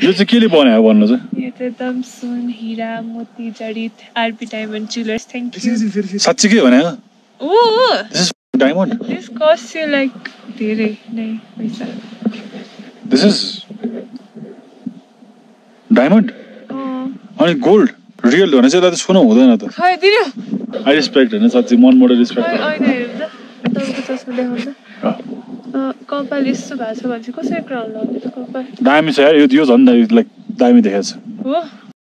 यो चाहिँ केले बनायो भन्नु चाहिँ? यो त एकदम सुन हिरा मोती जडित RP diamond jewellers thank you साच्चै के भने oh this is diamond this cost you like धेरै नै पैसा दिस इज डायमन्ड अनि गोल्ड रियल भने चाहिँ दाजु सुन हुँदैन त खै दिनु आई रेस्पेक्ट हैन साच्चै मनबाट रेस्पेक्ट खै अहिले हेर्दा तपाईको चस्मा देखाउँदा कपाल यस्तो भएको छ भने चाहिँ कसरी क्राउन लाउने त कपाल दामी छ यार यो झन् लाइक दामी देखाएको छ हो